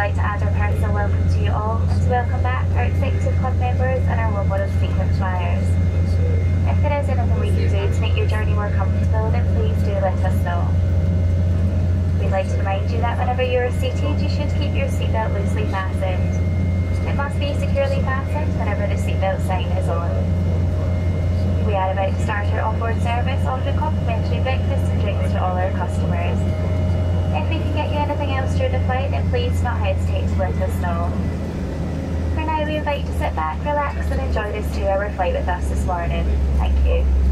like to add our personal welcome to you all and to welcome back our Executive Club members and our warm model frequent flyers. If there is anything we can do to make your journey more comfortable, then please do let us know. We'd like to remind you that whenever you are seated, you should keep your seatbelt loosely fastened. It must be securely fastened whenever the seatbelt sign is on. We are about to start our onboard service, offering complimentary breakfast and drinks to all our customers. If we can get you anything else during the flight, then please do not hesitate to let us know. For now, we invite you to sit back, relax and enjoy this 2-hour flight with us this morning. Thank you.